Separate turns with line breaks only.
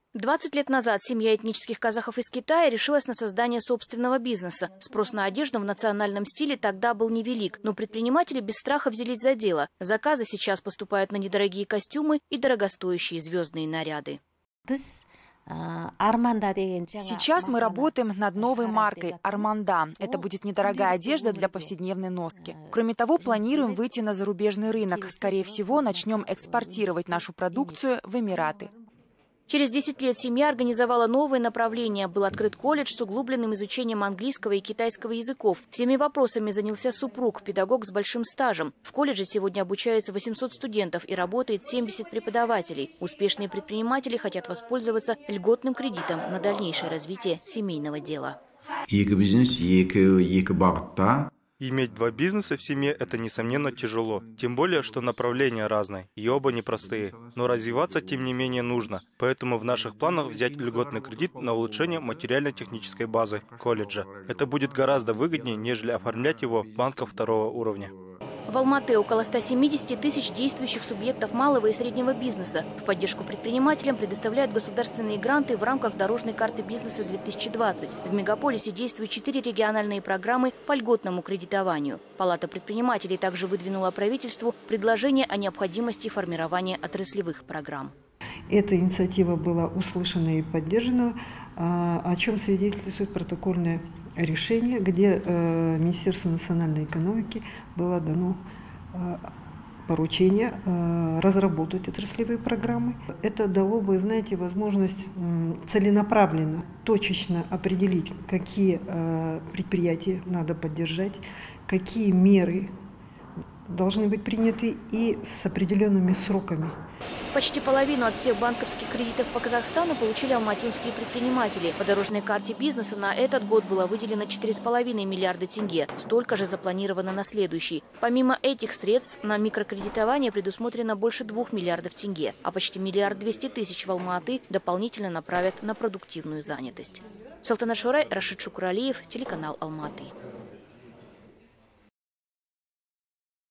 20 лет назад семья этнических казахов из Китая решилась на создание собственного бизнеса. Спрос на одежду в национальном стиле тогда был невелик, но предприниматели без страха взялись за дело. Заказы сейчас поступают на недорогие костюмы и дорогостоящие звездные наряды.
Сейчас мы работаем над новой маркой «Арманда». Это будет недорогая одежда для повседневной носки. Кроме того, планируем выйти на зарубежный рынок. Скорее всего, начнем экспортировать нашу продукцию в Эмираты.
Через 10 лет семья организовала новое направление. Был открыт колледж с углубленным изучением английского и китайского языков. Всеми вопросами занялся супруг, педагог с большим стажем. В колледже сегодня обучаются 800 студентов и работает 70 преподавателей. Успешные предприниматели хотят воспользоваться льготным кредитом на дальнейшее развитие семейного дела.
Иметь два бизнеса в семье – это, несомненно, тяжело. Тем более, что направления разные, и оба непростые. Но развиваться, тем не менее, нужно. Поэтому в наших планах взять льготный кредит на улучшение материально-технической базы колледжа. Это будет гораздо выгоднее, нежели оформлять его в банках второго уровня.
В Алматы около 170 тысяч действующих субъектов малого и среднего бизнеса. В поддержку предпринимателям предоставляют государственные гранты в рамках дорожной карты бизнеса 2020. В мегаполисе действуют 4 региональные программы по льготному кредитованию. Палата предпринимателей также выдвинула правительству предложение о необходимости формирования отраслевых программ.
Эта инициатива была услышана и поддержана, о чем свидетельствует протокольное решение, где Министерству национальной экономики было дано поручение разработать отраслевые программы. Это дало бы, знаете, возможность целенаправленно, точечно определить, какие предприятия надо поддержать, какие меры должны быть приняты и с определенными сроками.
Почти половину от всех банковских кредитов по Казахстану получили алматинские предприниматели. По дорожной карте бизнеса на этот год было выделено 4,5 миллиарда тенге. Столько же запланировано на следующий. Помимо этих средств на микрокредитование предусмотрено больше 2 миллиардов тенге, а почти 1 200 000 в Алматы дополнительно направят на продуктивную занятость. Салтанат Шорай, Рашид Шукуралиев, телеканал Алматы.